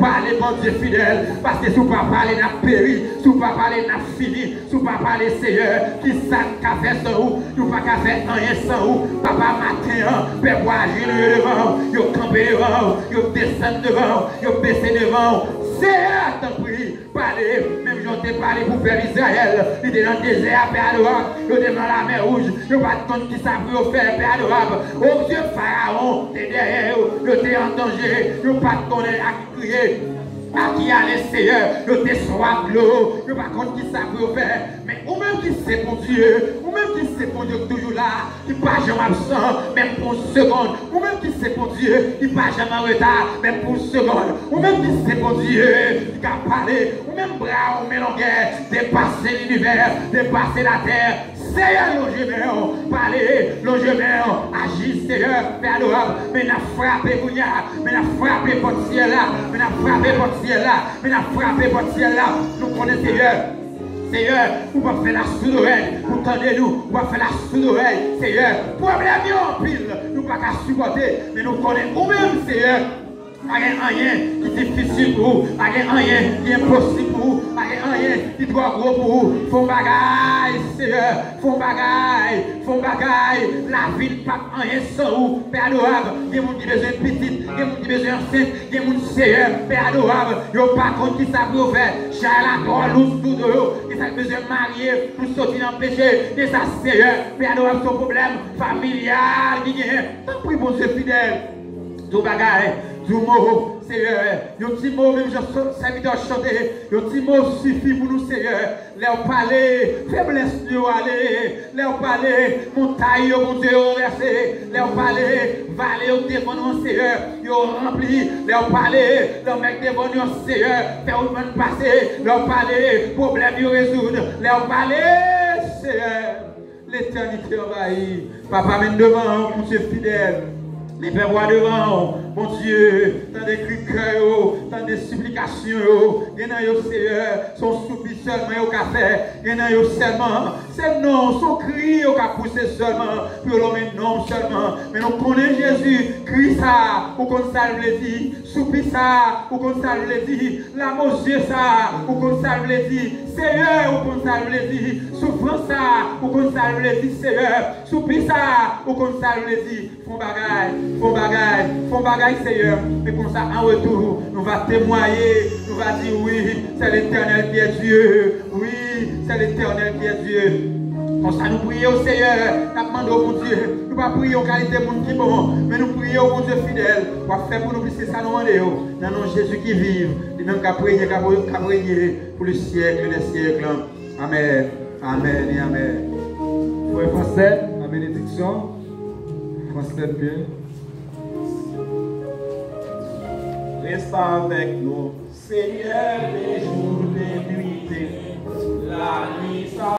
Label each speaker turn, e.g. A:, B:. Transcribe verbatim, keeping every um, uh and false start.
A: parler, bon Dieu fidèle, parce que si vous pas parler, n'a péri, si vous pas parler, n'a fini, si vous pas parler, Seigneur, qui ça qu'a fait sans vous, nous pas qu'à faire rien sans vous, papa matin, père agir devant, yo camper devant, yo descendre devant, yo baisser devant, Seigneur, t'en prie, parlez, même j'en t'ai parlé pour faire Israël, il était dans le désert, père adorable, il était dans la mer rouge, il pas de compte qui ça pour faire, père adorable, oh Dieu, Pharaon, t'es derrière, il était en danger, il pas de connaître à crier. À qui allait Seigneur, je te soif l'eau, je ne sais pas contre qui ça peut faire, mais ou même qui sait pour Dieu, ou même qui sait pour Dieu toujours là, qui pas jamais absent, même pour une seconde, ou même qui sait pour Dieu, qui pas jamais en retard, même pour une seconde, ou même qui sait pour Dieu, qui a parlé, ou même bras, ou même longueur, dépasser l'univers, dépasser la terre. Seigneur, l'ongéméon, parlez, l'ongéméon, agis, Seigneur, Père adorable, mais n'a frappé Bougnard, mais n'a frappé votre ciel là, mais n'a frappé votre ciel là, mais n'a frappé votre ciel là, nous connaissons Seigneur. Seigneur, vous pouvez faire la sous-oreille, vous tendez-nous, vous pouvez faire la sous-oreille, Seigneur, problème en pile, nous ne pouvons pas supporter, mais nous connaissons nous-mêmes, Seigneur. Pas rien qui est difficile pour vous, pas rien qui est impossible pour vous, pas rien qui est trop gros pour vous. Font bagaille, Seigneur, font bagaille, font bagaille. La vie ne pas rien sans vous, Père adorable. Il y a des gens qui ont besoin de petite, il y a des gens qui ont besoin de enceinte, il y a des gens, Seigneur, Père adorable. Il n'y a pas contre qui ça peut faire. Charles, la lousse, tout de l'eau, et ça a besoin de marier pour sortir dans le péché. Et ça, Seigneur, Père adorable, son problème familial, qui est. Tant pis, bon Dieu fidèle, tout bagaille. Du mot, Seigneur, un petit mot, même je serviteur chanter, un petit mot suffit pour nous, Seigneur. Leur parler, faiblesse de aller, leur parler, montagne, mon Dieu, versé, leur parler, vallée au devant Seigneur, ils ont rempli, leur parler, leur mec devant nous, Seigneur, faire une bonne passer, leur parler, problème, ils résoudre, leur parler, Seigneur, l'éternité envahie, papa, mène devant, mon Dieu fidèle. Les pères voient devant, mon Dieu, tant de cris de cœur, tant de supplications, il y en a yo Seigneur, son soupi seulement au café, il y en a yo seulement, c'est non, son cri au cas poussé seulement, pour l'homme non seulement, mais nous connaissons Jésus, crie ça, ou qu'on salve les dit, soupi ça, ou qu'on salve les dit, la Dieu ça, ou qu'on salve les dit, Seigneur, ou qu'on salve les dit, souffrance ça, ou qu'on salve les dit, Seigneur, soupi ça, ou qu'on salve les dit, font bagaille. Font bagaille, font bagaille Seigneur, mais comme ça en retour, nous va témoigner, nous va dire oui, c'est l'Éternel qui est Dieu, oui, c'est l'Éternel qui est Dieu. Comme ça nous prions au Seigneur, nous demandons au bon Dieu, nous ne pas prier en qualité de monde qui est bon, mais nous prions au bon Dieu fidèle, pour faire pour nous c'est ça nous demandons, dans le nom de Jésus qui vive, les mêmes qui a prié, qui a prié pour le siècle des siècles. Amen, amen et amen.
B: Frère français, la bénédiction, français bien.
C: Reste avec nous, Seigneur, les jours des nuits, la nuit.